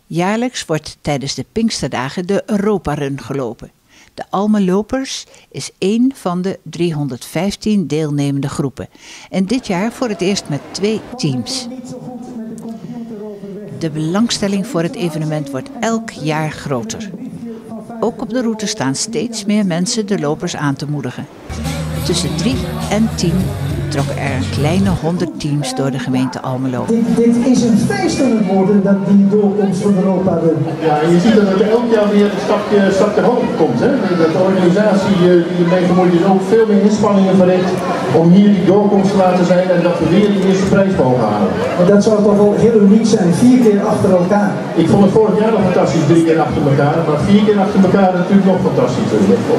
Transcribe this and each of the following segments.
Jaarlijks wordt tijdens de Pinksterdagen de Europa Run gelopen. De Almelopers is één van de 315 deelnemende groepen. En dit jaar voor het eerst met 2 teams. De belangstelling voor het evenement wordt elk jaar groter. Ook op de route staan steeds meer mensen de lopers aan te moedigen. Tussen 3 en 10 trokken er een kleine 100 teams door de gemeente Almelo. Dit is een feest aan het worden, dat die doorkomst van Europa Run. Ja, je ziet dat het elk jaar weer een stapje hoger komt. Hè? Dat de organisatie die ermee gemoeid is ook veel meer inspanningen verricht om hier die doorkomst te laten zijn en dat we weer de eerste prijs mogen halen. Maar dat zou toch wel heel uniek zijn, 4 keer achter elkaar. Ik vond het vorig jaar nog fantastisch, 3 keer achter elkaar, maar 4 keer achter elkaar natuurlijk nog fantastisch.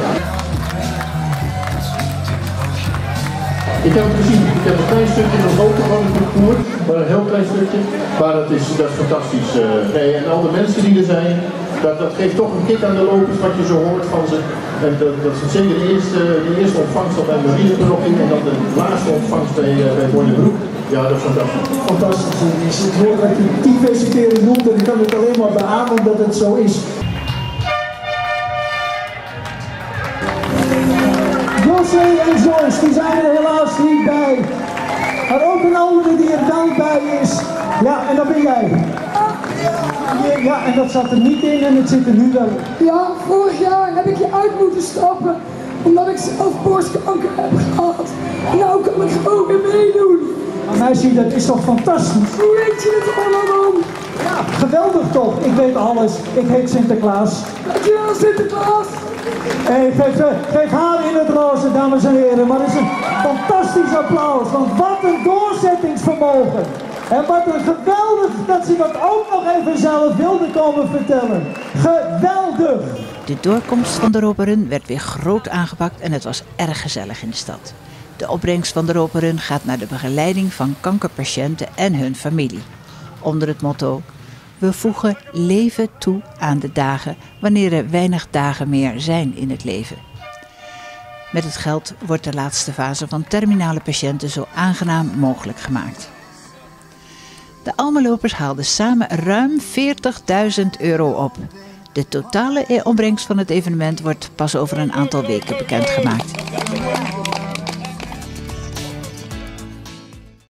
Ik heb het gezien, ik heb een klein stukje nog boven van het parcours, maar een heel klein stukje, maar dat is fantastisch. En al de mensen die er zijn, dat geeft toch een kick aan de lopers wat je zo hoort van ze. En dat is zeker de eerste ontvangst al bij Marie er nog in en dan de laatste ontvangst bij Bornebroek. Ja, dat is fantastisch. Fantastisch. Het is het woord dat je diverse keren noemt en ik kan het alleen maar beamen dat het zo is. José en Joyce, die zijn er helaas niet bij. Maar ook een andere die er wel bij is. Ja, en dat ben jij. Ja, en dat zat er niet in en het zit er nu wel in. Ja, vorig jaar heb ik je uit moeten stappen. Omdat ik zelf borstkanker heb gehad. Nou kan ik gewoon weer meedoen. Maar meisje, dat is toch fantastisch? Hoe weet je het allemaal? Ja, geweldig toch. Ik weet alles. Ik heet Sinterklaas. Dankjewel, Sinterklaas. Hey, geef haar in het roze, dames en heren. Maar het is een fantastisch applaus. Want wat een doorzettingsvermogen. En wat een geweldig dat ze dat ook nog even zelf wilden komen vertellen. Geweldig! De doorkomst van de Europa Run werd weer groot aangepakt en het was erg gezellig in de stad. De opbrengst van de Europa Run gaat naar de begeleiding van kankerpatiënten en hun familie. Onder het motto: we voegen leven toe aan de dagen wanneer er weinig dagen meer zijn in het leven. Met het geld wordt de laatste fase van terminale patiënten zo aangenaam mogelijk gemaakt. De Almelopers haalden samen ruim €40.000 op. De totale opbrengst van het evenement wordt pas over een aantal weken bekendgemaakt.